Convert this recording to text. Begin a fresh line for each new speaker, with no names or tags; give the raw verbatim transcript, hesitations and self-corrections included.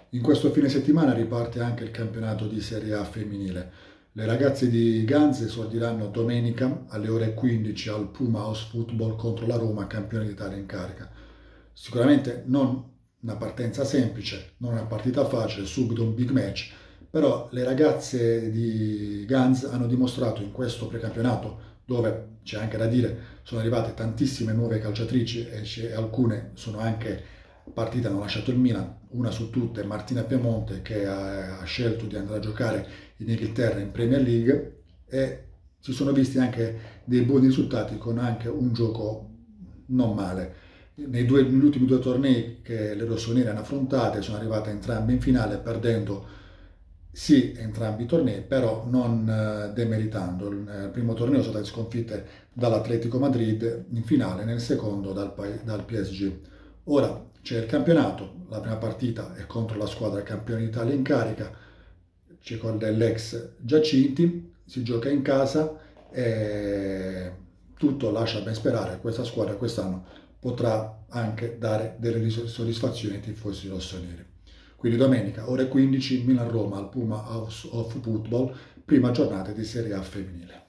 In questo fine settimana riparte anche il campionato di Serie A femminile. Le ragazze di Ganz esordiranno domenica alle ore quindici al Puma House Football contro la Roma, campione d'Italia in carica. Sicuramente non una partenza semplice, non una partita facile, subito un big match, però le ragazze di Ganz hanno dimostrato in questo precampionato, dove c'è anche da dire, sono arrivate tantissime nuove calciatrici e alcune sono anche partite, hanno lasciato il Milan, una su tutte Martina Piemonte che ha, ha scelto di andare a giocare in Inghilterra in Premier League, e si sono visti anche dei buoni risultati con anche un gioco non male. Nei due, negli ultimi due tornei che le rossonere hanno affrontate sono arrivate entrambe in finale, perdendo sì entrambi i tornei, però non eh, demeritando. Il primo torneo sono state sconfitte dall'Atletico Madrid in finale, nel secondo dal, dal P S G. Ora c'è il campionato, la prima partita è contro la squadra campione d'Italia in carica, c'è con dell'ex Giacinti, si gioca in casa e tutto lascia ben sperare che questa squadra quest'anno potrà anche dare delle soddisfazioni ai tifosi rossoneri. Quindi domenica ore quindici Milan-Roma al Puma House of Football, prima giornata di Serie A femminile.